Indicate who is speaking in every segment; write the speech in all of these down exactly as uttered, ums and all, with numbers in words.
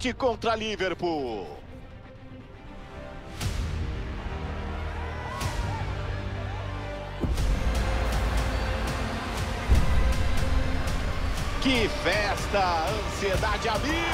Speaker 1: City contra Liverpool. Que festa! Ansiedade a mil!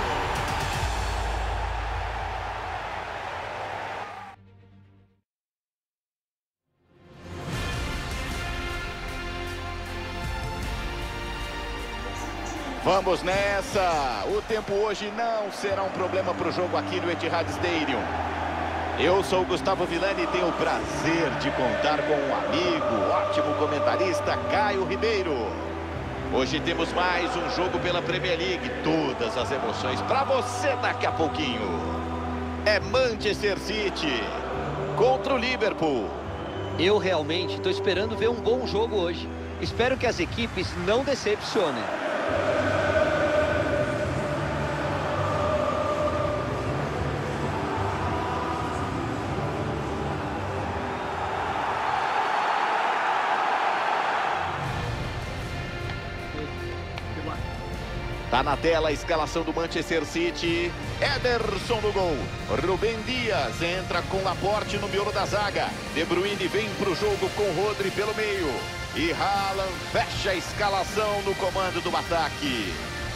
Speaker 1: Vamos nessa! O tempo hoje não será um problema para o jogo aqui no Etihad Stadium. Eu sou o Gustavo Villani e tenho o prazer de contar com um amigo, ótimo comentarista, Caio Ribeiro. Hoje temos mais um jogo pela Premier League. Todas as emoções para você daqui a pouquinho. É Manchester City contra o Liverpool.
Speaker 2: Eu realmente estou esperando ver um bom jogo hoje. Espero que as equipes não decepcionem.
Speaker 1: Tá na tela a escalação do Manchester City. Ederson no gol. Rubem Dias entra com Laporte no miolo da zaga. De Bruyne vem pro jogo com Rodri pelo meio. E Haaland fecha a escalação no comando do ataque.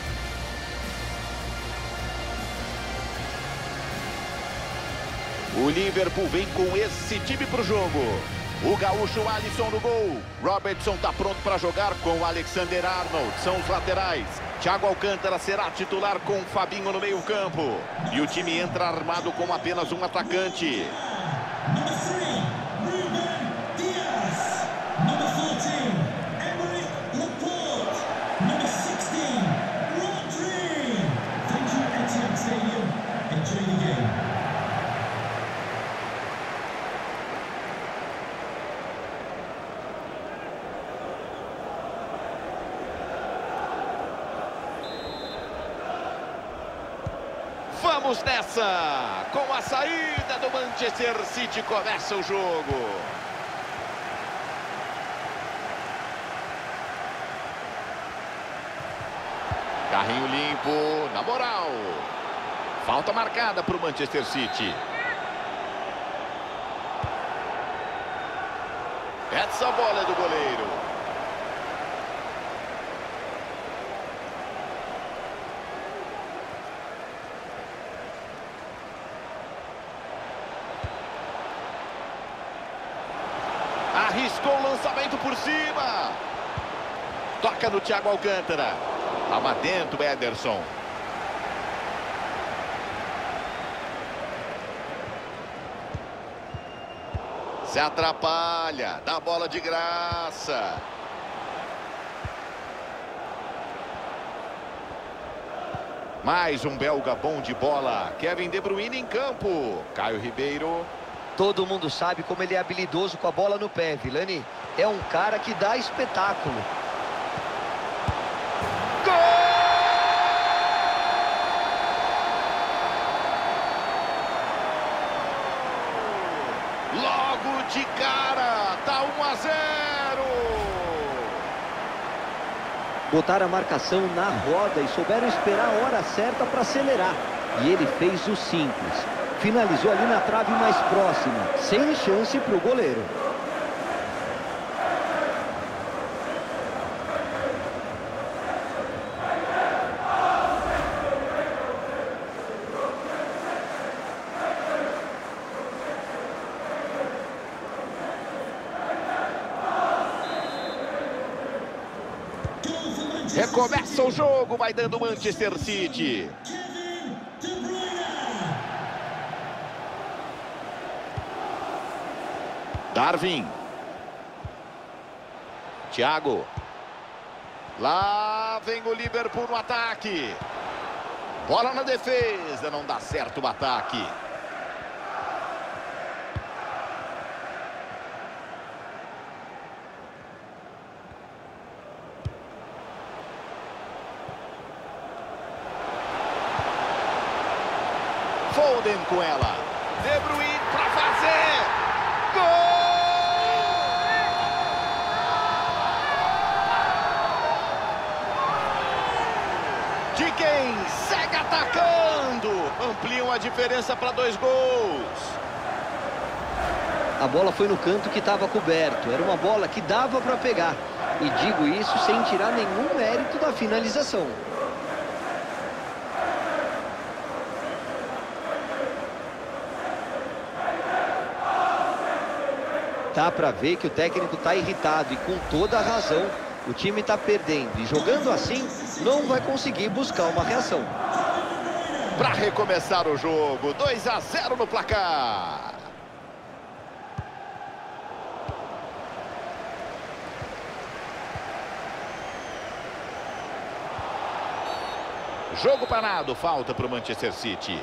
Speaker 1: O Liverpool vem com esse time pro jogo. O gaúcho Alisson no gol. Robertson tá pronto para jogar com Alexander Arnold. São os laterais. Thiago Alcântara será titular com Fabinho no meio campo. E o time entra armado com apenas um atacante. Vamos nessa! Com a saída do Manchester City começa o jogo. Carrinho limpo, na moral. Falta marcada para o Manchester City. Essa bola é do goleiro. Arriscou o lançamento por cima. Toca no Thiago Alcântara. Tava atento, Ederson. Se atrapalha. Dá bola de graça. Mais um belga bom de bola. Kevin De Bruyne em campo. Caio Ribeiro.
Speaker 2: Todo mundo sabe como ele é habilidoso com a bola no pé, Villani. É um cara que dá espetáculo.
Speaker 1: Gol! Logo de cara, tá um a zero.
Speaker 2: Botaram a marcação na roda e souberam esperar a hora certa para acelerar. E ele fez o simples. Finalizou ali na trave mais próxima, sem chance para o goleiro.
Speaker 1: Recomeça o jogo, vai dando Manchester City. Darwin. Thiago. Lá vem o Liverpool no ataque. Bola na defesa, não dá certo o ataque. Foden com ela. De Bruyne para fazer. Gol! De quem segue atacando. ampliam a diferença para dois gols.
Speaker 2: A bola foi no canto que estava coberto. Era uma bola que dava para pegar. E digo isso sem tirar nenhum mérito da finalização. Dá para ver que o técnico está irritado e com toda a razão. O time está perdendo e jogando assim não vai conseguir buscar uma reação.
Speaker 1: Para recomeçar o jogo, dois a zero no placar. Jogo parado, falta para o Manchester City.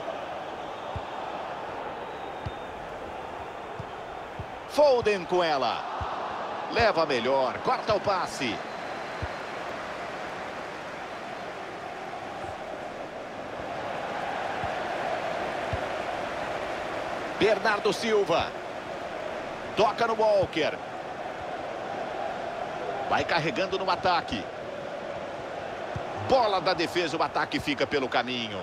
Speaker 1: Foden com ela. Leva melhor, corta o passe. Bernardo Silva. Toca no Walker. Vai carregando no ataque. Bola da defesa, o ataque fica pelo caminho.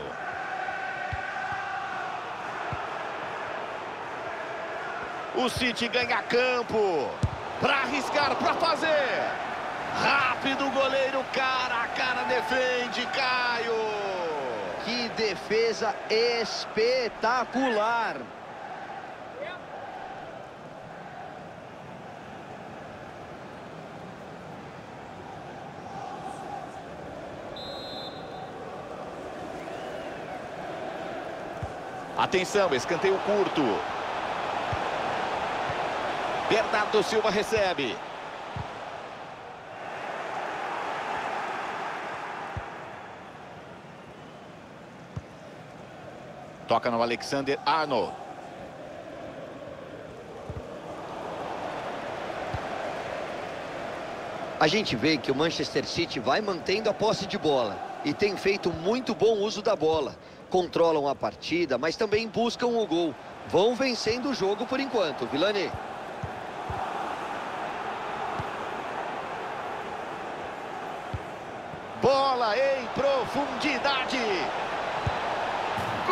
Speaker 1: O City ganha campo. Para arriscar, para fazer. Rápido o goleiro, cara a cara, defende, Caio.
Speaker 2: Que defesa espetacular.
Speaker 1: Atenção, escanteio curto. Bernardo Silva recebe. Toca no Alexander Arnold.
Speaker 2: A gente vê que o Manchester City vai mantendo a posse de bola e tem feito muito bom uso da bola. Controlam a partida, mas também buscam o gol. Vão vencendo o jogo por enquanto, Vilani.
Speaker 1: Bola em profundidade. Gol!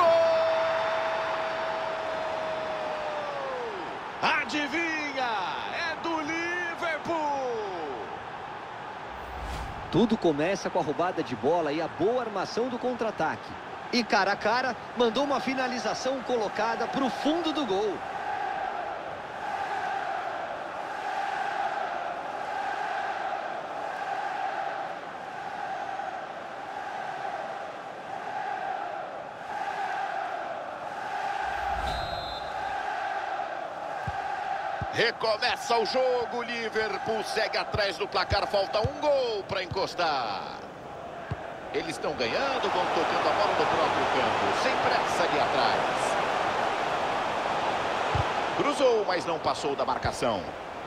Speaker 1: Adivinha? É do Liverpool.
Speaker 2: Tudo começa com a roubada de bola e a boa armação do contra-ataque. E cara a cara, mandou uma finalização colocada para o fundo do gol.
Speaker 1: Recomeça o jogo, Liverpool segue atrás do placar, falta um gol para encostar. Eles estão ganhando, vão tocando a bola no próprio campo, sem pressa ali atrás. Cruzou, mas não passou da marcação.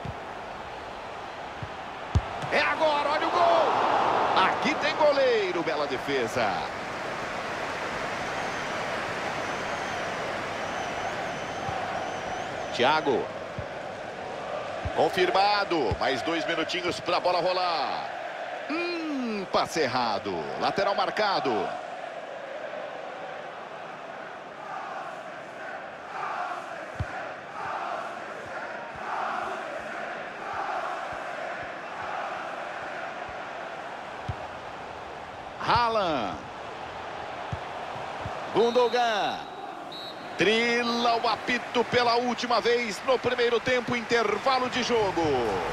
Speaker 1: É agora, olha o gol! Aqui tem goleiro, bela defesa. Thiago. Confirmado, mais dois minutinhos para a bola rolar. Hum, passe errado, lateral marcado. Haaland. Gundogan. Trila o apito pela última vez no primeiro tempo, intervalo de jogo.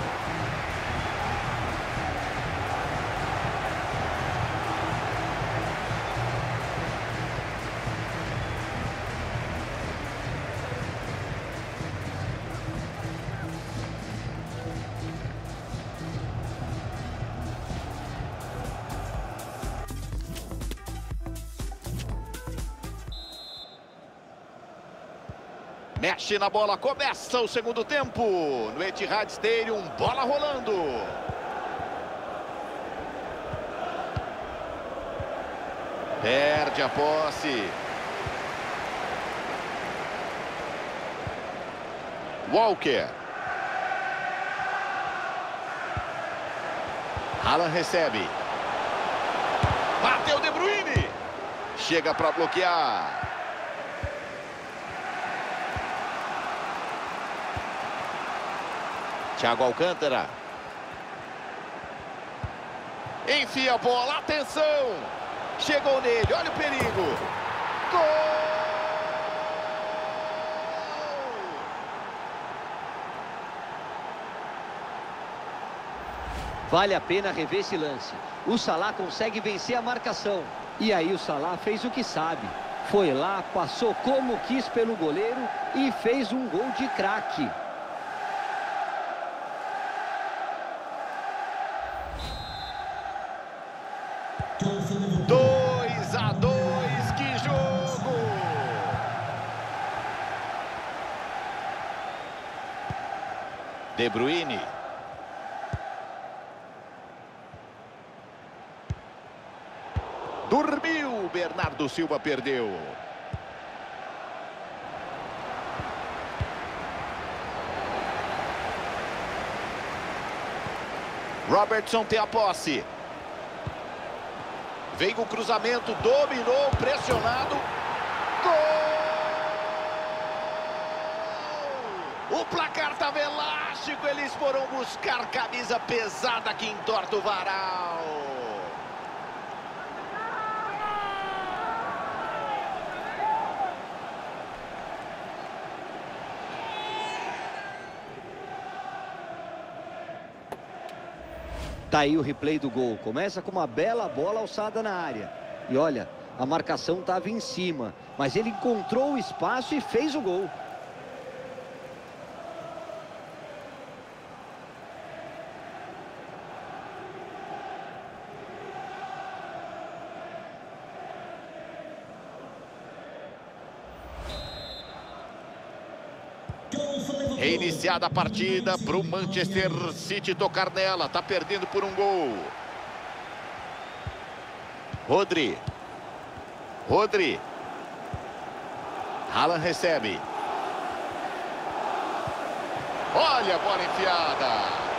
Speaker 1: Mexe na bola, começa o segundo tempo. No Etihad Stadium, bola rolando. Perde a posse. Walker. Haaland recebe. Bateu De Bruyne. Chega para bloquear. Thiago Alcântara. Enfia a bola, atenção! Chegou nele, olha o perigo! Gol!
Speaker 2: Vale a pena rever esse lance. O Salah consegue vencer a marcação. E aí o Salah fez o que sabe. Foi lá, passou como quis pelo goleiro e fez um gol de craque.
Speaker 1: dois a dois, que jogo! De Bruyne. Dormiu, Bernardo Silva perdeu. Robertson tem a posse. Vem o cruzamento, dominou, pressionado. Gol! O placar estava elástico, eles foram buscar camisa pesada que entorta o varal.
Speaker 2: Tá aí o replay do gol. Começa com uma bela bola alçada na área. E olha, a marcação estava em cima, mas ele encontrou o espaço e fez o gol.
Speaker 1: Reiniciada a partida para o Manchester City tocar nela. Tá perdendo por um gol. Rodri. Rodri. Haaland recebe. Olha a bola enfiada.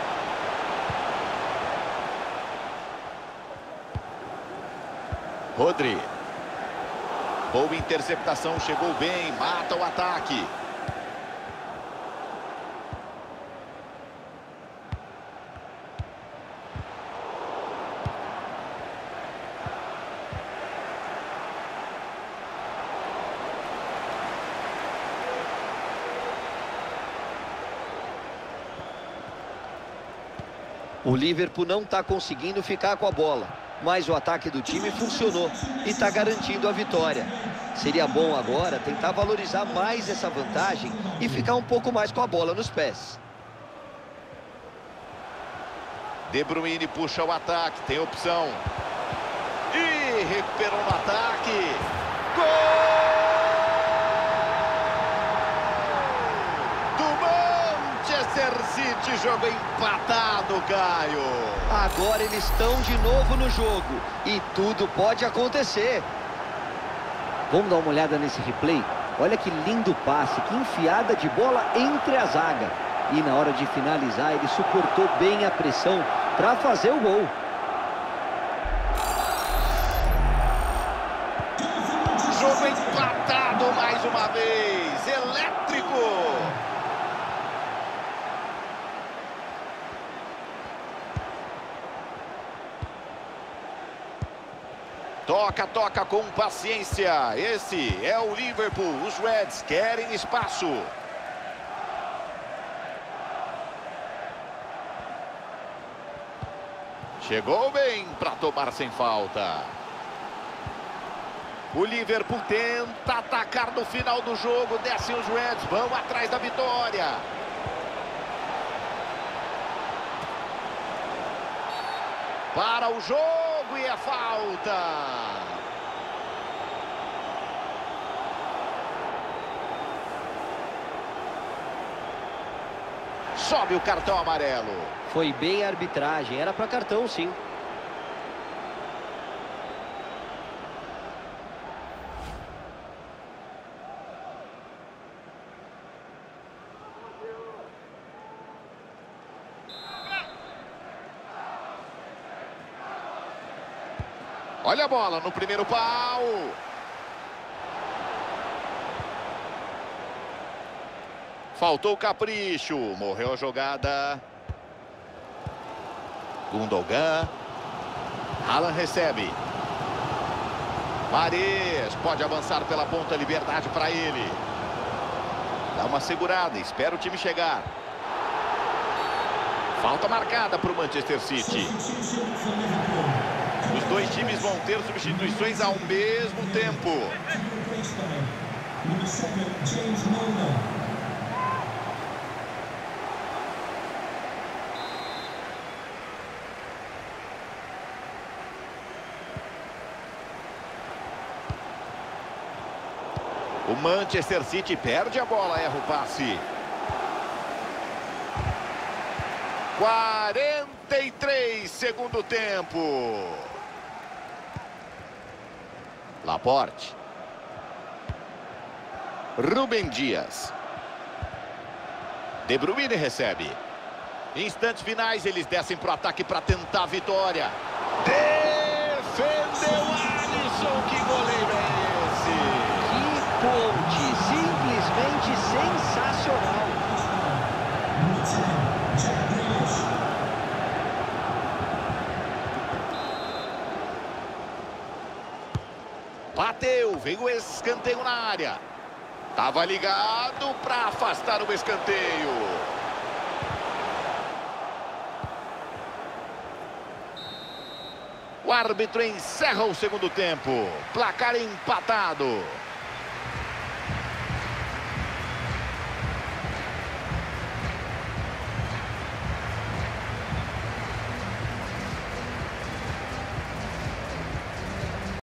Speaker 1: Rodri. Boa interceptação, chegou bem, mata o ataque.
Speaker 2: O Liverpool não está conseguindo ficar com a bola, mas o ataque do time funcionou e está garantindo a vitória. Seria bom agora tentar valorizar mais essa vantagem e ficar um pouco mais com a bola nos pés.
Speaker 1: De Bruyne puxa o ataque, tem opção. E recuperou no ataque. Gol! Manchester City, jogo empatado, Caio.
Speaker 2: Agora eles estão de novo no jogo e tudo pode acontecer. Vamos dar uma olhada nesse replay? Olha que lindo passe, que enfiada de bola entre a zaga. E na hora de finalizar, ele suportou bem a pressão para fazer o gol.
Speaker 1: Jogo empatado mais uma vez, elétrico. Toca, toca com paciência. Esse é o Liverpool. Os Reds querem espaço. Chegou bem para tomar sem falta. O Liverpool tenta atacar no final do jogo. Descem os Reds, vão atrás da vitória. Para o jogo. E a falta. Sobe o cartão amarelo.
Speaker 2: Foi bem a arbitragem, era para cartão sim.
Speaker 1: Olha a bola no primeiro pau. Faltou capricho. Morreu a jogada. Gundogan. Haaland recebe. Mahrez pode avançar pela ponta, liberdade para ele. Dá uma segurada, espera o time chegar. Falta marcada para o Manchester City. Os dois times vão ter substituições ao mesmo tempo. O Manchester City perde a bola, erra o passe. quarenta e três, segundo tempo. Laporte. Rúben Dias. De Bruyne recebe. Instantes finais, eles descem para o ataque para tentar a vitória. Defendeu Alisson, que goleiro é esse?
Speaker 2: Ponte, simplesmente sensacional.
Speaker 1: Bateu, veio o escanteio na área. Tava ligado para afastar o escanteio. O árbitro encerra o segundo tempo. Placar empatado.